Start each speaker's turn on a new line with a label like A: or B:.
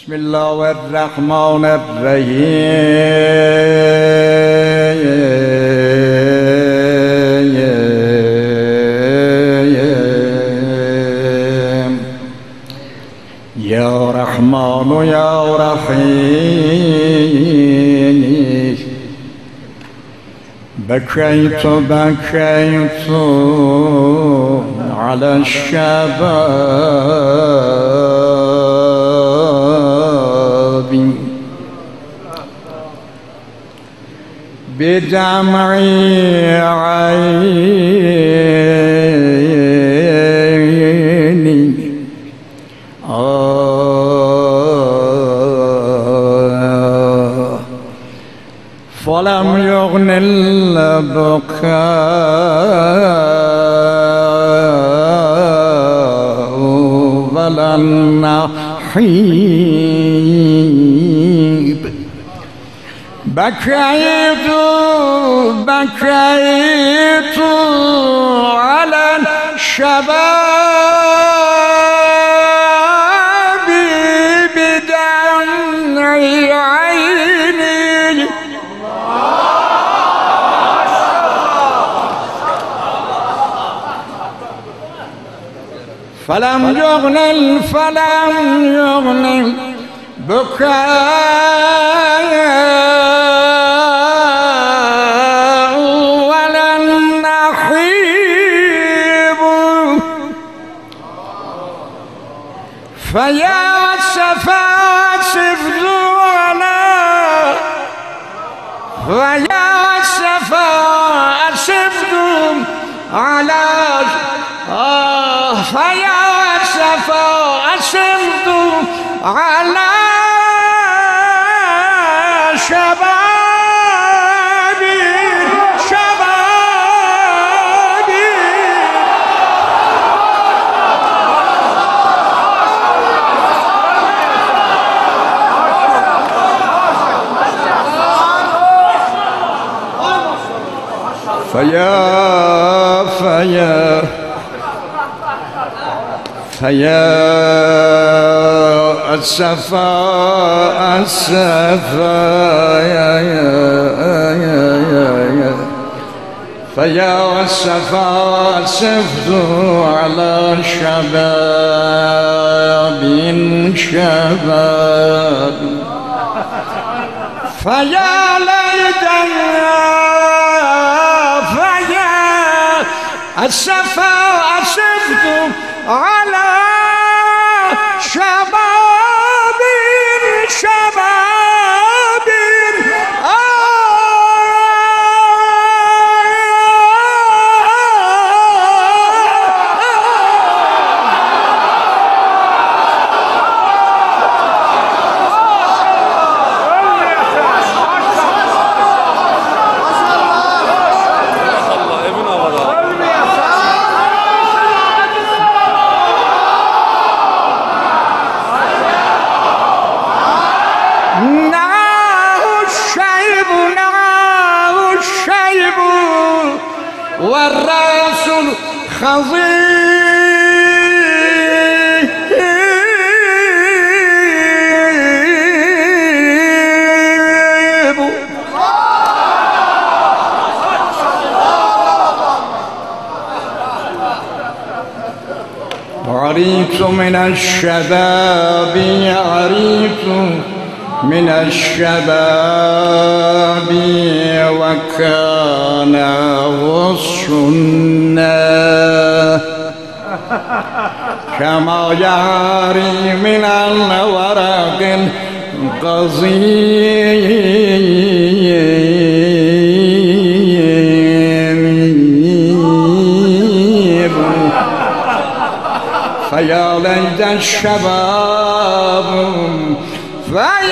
A: بسم الله الرحمن الرحيم يا رحمن يا رحيم بكيت على الشباب بدمعي عيني فلم يغن البكاء ولا النحيب بكيت على الشباب بدمع عيني فلم يغن البكاء ولا النحيب فيا أسفا أسفتم على فيا أسفا أسفتم على شبابي فيا أسفا أسفت على شباب فيا ليتني أسفا أسفت على شباب والرأس الخضيب عريت من الشباب من الشباب وكان غصنا كما يعري من الورق القضيب فيا ليت الشباب